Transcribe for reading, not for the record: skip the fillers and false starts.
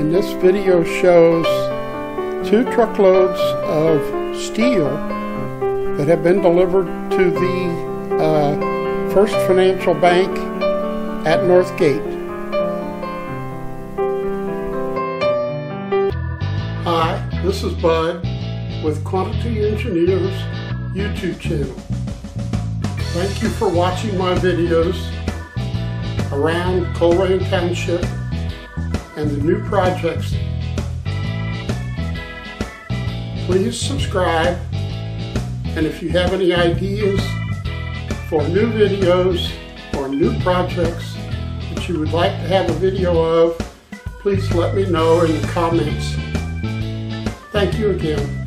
and this video shows 2 truckloads of steel that have been delivered to the First Financial Bank at Northgate. Hi, this is Bud with Quantity Engineers YouTube channel. Thank you for watching my videos around Colerain Township and the new projects. Please subscribe, and if you have any ideas for new videos or new projects that you would like to have a video of, please let me know in the comments. Thank you again.